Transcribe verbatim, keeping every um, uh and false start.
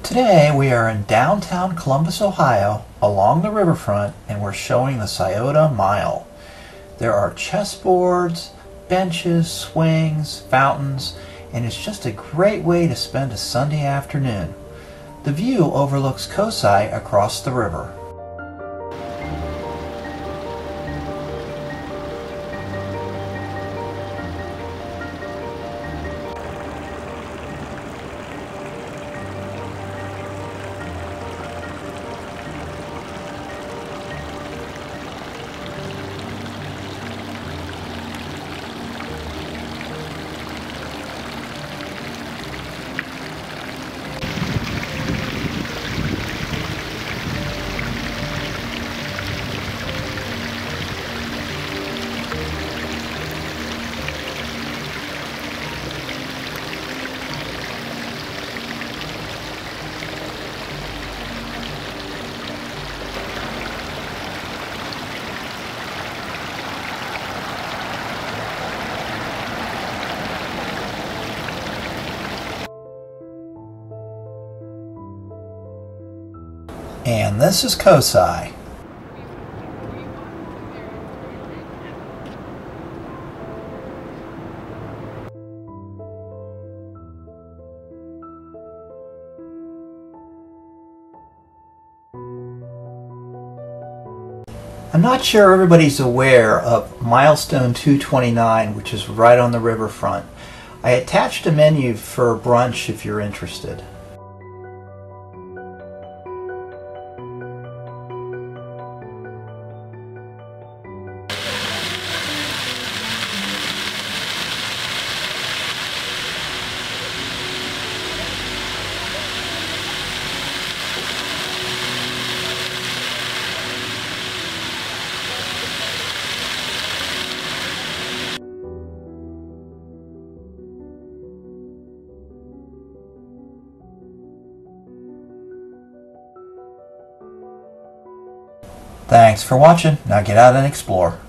Today we are in downtown Columbus, Ohio, along the riverfront, and we're showing the Scioto Mile. There are chessboards, benches, swings, fountains, and it's just a great way to spend a Sunday afternoon. The view overlooks COSI across the river. And this is COSI. I'm not sure everybody's aware of Milestone two twenty-nine, which is right on the riverfront. I attached a menu for brunch if you're interested. Thanks for watching. Now get out and explore.